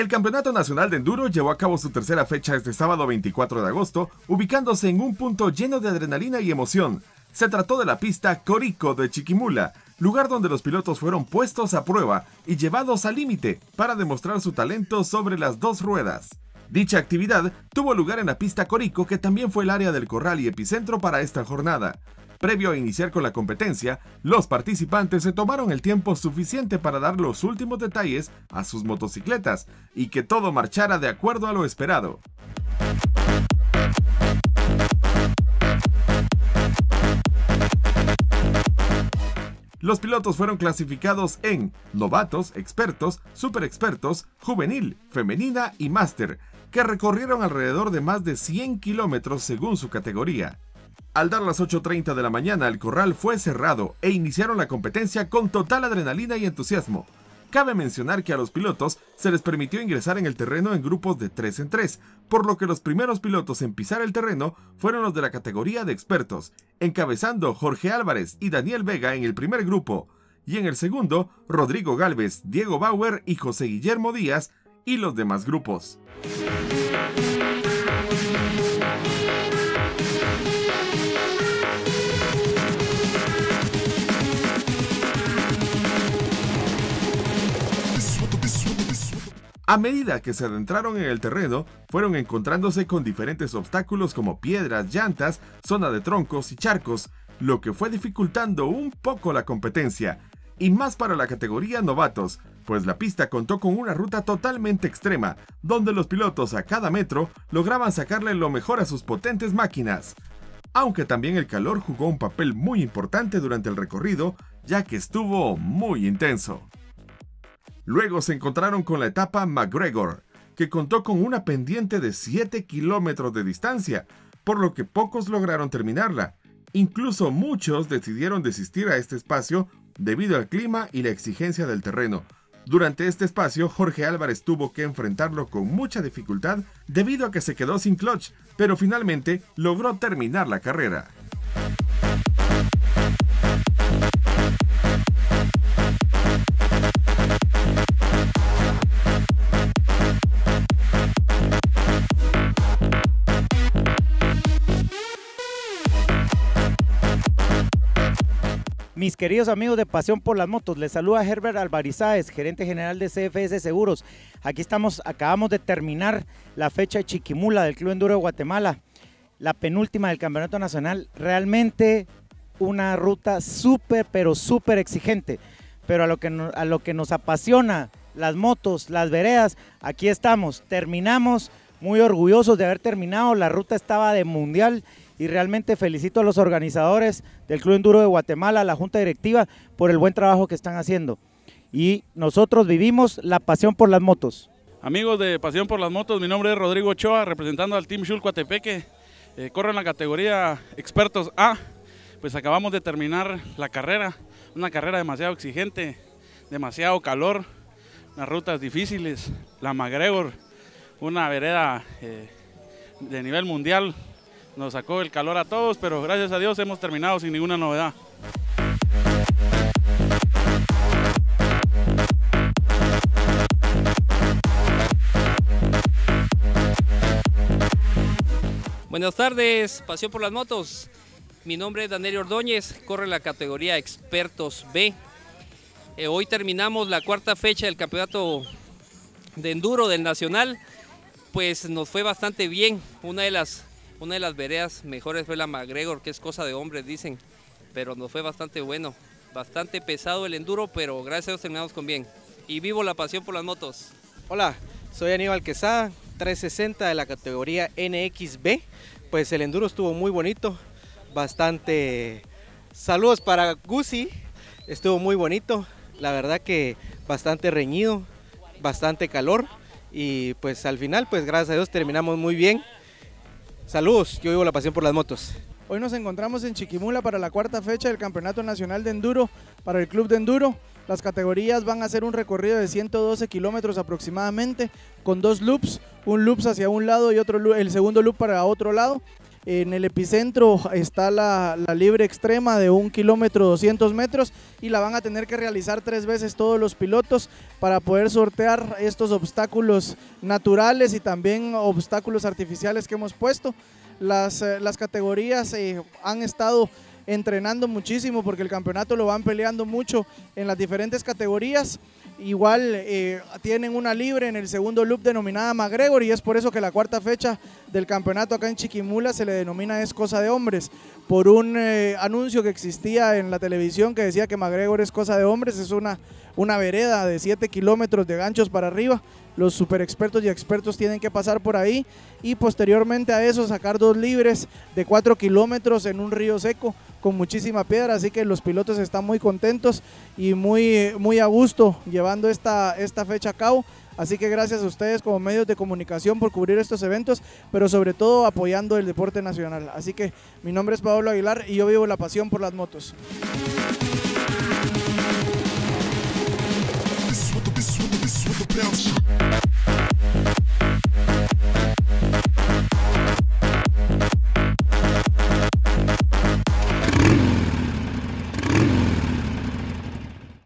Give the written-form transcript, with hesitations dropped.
El Campeonato Nacional de Enduro llevó a cabo su tercera fecha este sábado 24 de agosto, ubicándose en un punto lleno de adrenalina y emoción. Se trató de la pista Corico de Chiquimula, lugar donde los pilotos fueron puestos a prueba y llevados al límite para demostrar su talento sobre las dos ruedas. Dicha actividad tuvo lugar en la pista Corico, que también fue el área del corral y epicentro para esta jornada. Previo a iniciar con la competencia, los participantes se tomaron el tiempo suficiente para dar los últimos detalles a sus motocicletas y que todo marchara de acuerdo a lo esperado. Los pilotos fueron clasificados en novatos, expertos, super expertos, juvenil, femenina y máster, que recorrieron alrededor de más de 100 kilómetros según su categoría. Al dar las 8:30 de la mañana, el corral fue cerrado e iniciaron la competencia con total adrenalina y entusiasmo. Cabe mencionar que a los pilotos se les permitió ingresar en el terreno en grupos de 3 en 3, por lo que los primeros pilotos en pisar el terreno fueron los de la categoría de expertos, encabezando Jorge Álvarez y Daniel Vega en el primer grupo, y en el segundo, Rodrigo Gálvez, Diego Bauer y José Guillermo Díaz, y los demás grupos. A medida que se adentraron en el terreno, fueron encontrándose con diferentes obstáculos como piedras, llantas, zona de troncos y charcos, lo que fue dificultando un poco la competencia, y más para la categoría novatos, pues la pista contó con una ruta totalmente extrema, donde los pilotos a cada metro lograban sacarle lo mejor a sus potentes máquinas. Aunque también el calor jugó un papel muy importante durante el recorrido, ya que estuvo muy intenso. Luego se encontraron con la etapa McGregor, que contó con una pendiente de 7 kilómetros de distancia, por lo que pocos lograron terminarla. Incluso muchos decidieron desistir a este espacio debido al clima y la exigencia del terreno. Durante este espacio, Jorge Álvarez tuvo que enfrentarlo con mucha dificultad debido a que se quedó sin clutch, pero finalmente logró terminar la carrera. Mis queridos amigos de Pasión por las Motos, les saluda Herbert Alvarizáez, gerente general de CFS Seguros. Aquí acabamos de terminar la fecha de Chiquimula del Club Enduro de Guatemala, la penúltima del Campeonato Nacional. Realmente una ruta súper, pero súper exigente, pero a lo que nos apasiona, las motos, las veredas, aquí estamos, terminamos, muy orgullosos de haber terminado. La ruta estaba de mundial y realmente felicito a los organizadores del Club Enduro de Guatemala, a la Junta Directiva, por el buen trabajo que están haciendo. Y nosotros vivimos la pasión por las motos. Amigos de Pasión por las Motos, mi nombre es Rodrigo Ochoa, representando al Team Shul Coatepeque. Corro en la categoría Expertos A. Pues acabamos de terminar la carrera, una carrera demasiado exigente, demasiado calor, unas rutas difíciles, la McGregor, una vereda de nivel mundial. Nos sacó el calor a todos, pero gracias a Dios hemos terminado sin ninguna novedad. Buenas tardes, Pasión por las Motos. Mi nombre es Daniel Ordóñez, corre la categoría Expertos B. Hoy terminamos la cuarta fecha del campeonato de enduro del Nacional. Pues nos fue bastante bien. Una de las veredas mejores fue la McGregor, que es cosa de hombres, dicen, pero nos fue bastante bueno, bastante pesado el enduro, pero gracias a Dios terminamos con bien. Y vivo la pasión por las motos. Hola, soy Aníbal Quesada, 360 de la categoría NXB. Pues el enduro estuvo muy bonito, bastante... Saludos para Gusi, estuvo muy bonito, la verdad que bastante reñido, bastante calor, y pues al final, pues gracias a Dios terminamos muy bien. Saludos, yo vivo la pasión por las motos. Hoy nos encontramos en Chiquimula para la cuarta fecha del Campeonato Nacional de Enduro para el Club de Enduro. Las categorías van a hacer un recorrido de 112 kilómetros aproximadamente, con 2 loops, un loop hacia un lado y otro, el segundo loop para otro lado. En el epicentro está la libre extrema de 1 kilómetro 200 metros y la van a tener que realizar 3 veces todos los pilotos para poder sortear estos obstáculos naturales y también obstáculos artificiales que hemos puesto. Las categorías han estado entrenando muchísimo porque el campeonato lo van peleando mucho en las diferentes categorías. Igual tienen una libre en el segundo loop denominada McGregor y es por eso que la cuarta fecha del campeonato acá en Chiquimula se le denomina Es Cosa de Hombres, por un anuncio que existía en la televisión que decía que McGregor es cosa de hombres. Es una vereda de 7 kilómetros de ganchos para arriba. Los super expertos y expertos tienen que pasar por ahí y posteriormente a eso sacar 2 libres de 4 kilómetros en un río seco con muchísima piedra, así que los pilotos están muy contentos y muy a gusto llevando esta fecha a cabo. Así que gracias a ustedes como medios de comunicación por cubrir estos eventos, pero sobre todo apoyando el deporte nacional. Así que mi nombre es Pablo Aguilar y yo vivo la pasión por las motos.